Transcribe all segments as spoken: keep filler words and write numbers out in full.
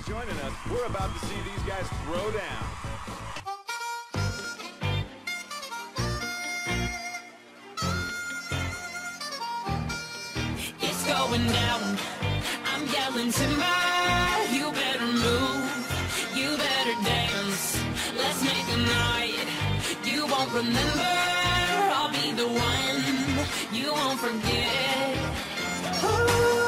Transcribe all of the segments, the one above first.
joining us. We're about to see these guys throw down. It's going down. I'm yelling timber. You better move. You better dance. Let's make a night you won't remember. I'll be the one you won't forget. Ooh.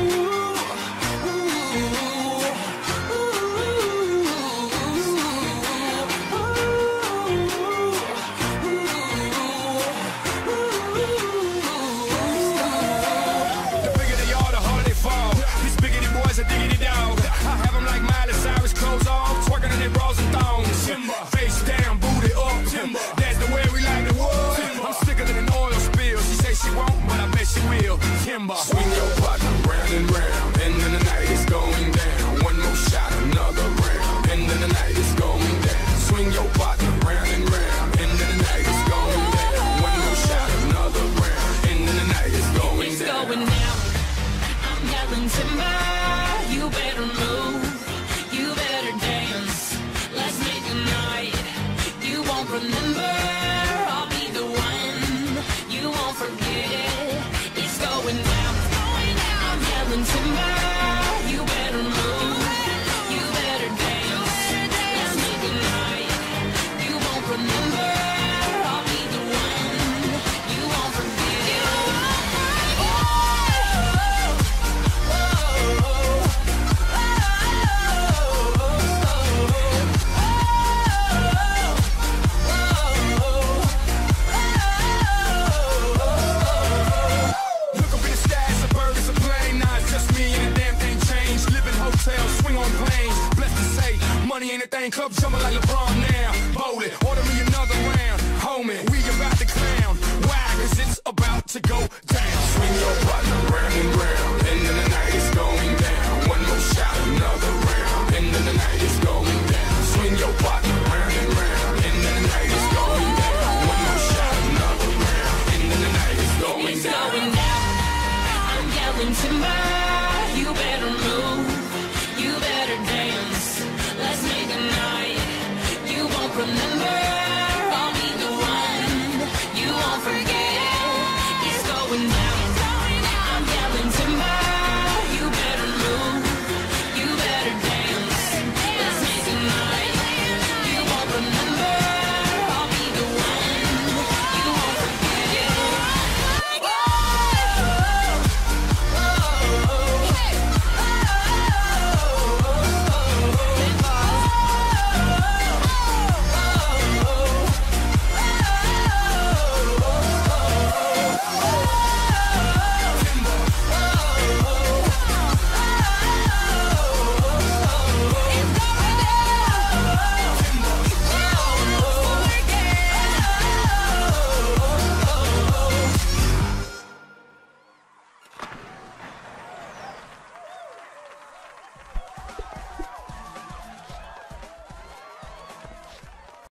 Swing your partner round and round, and then the night is going down. One more shot, another round, and then the night is going down. Swing your partner round and round, and then the night is going down. One more shot, another round, and then the night is going it's down. It's going down. I'm yelling timber. You better move. You better dance. Let's make a night you won't remember. I'll be the one you won't forget. It's going down. I'm yelling timber. You better move. You better dance. Let's make a night you won't remember. I'll be the one you won't forget. Oh, oh, oh, swing on planes, blessed to say, money ain't a thing, club jumping like LeBron now. Bowl it, order me another round, homie, we about to clown. Why? Cause it's about to go down. Swing your partner round and round, and then the night